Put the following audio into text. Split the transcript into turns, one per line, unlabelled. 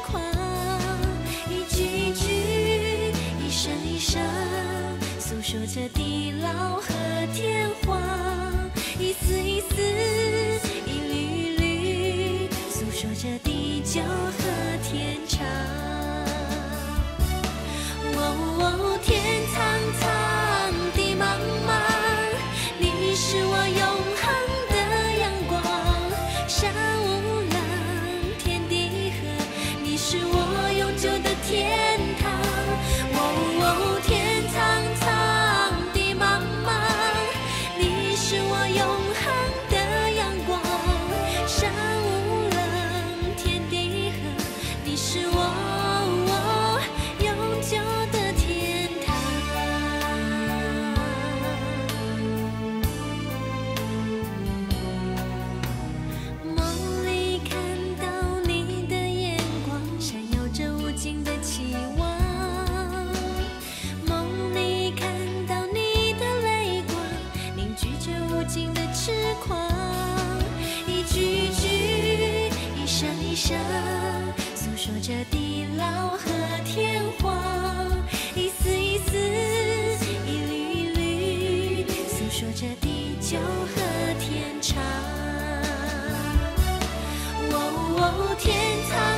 狂，一句一句，一声一声，诉说着地老和天荒，一丝一丝，一缕一缕，诉说着地久和天长。哦，天苍苍，地茫茫，你是我永恒的阳光。山无浪，天地合，你是我永久的天堂。哦，天苍苍，地茫茫，你是我永恒的阳光。山无浪，天地合，你是我永久的天堂。梦里看到你的眼光，闪耀着无尽的期望。梦里看到你的泪光，凝聚着无尽的痴狂。一句一句，一声一声，诉说着地老和天荒。一丝一丝，一缕一缕，诉说着地久和天长。哦，天苍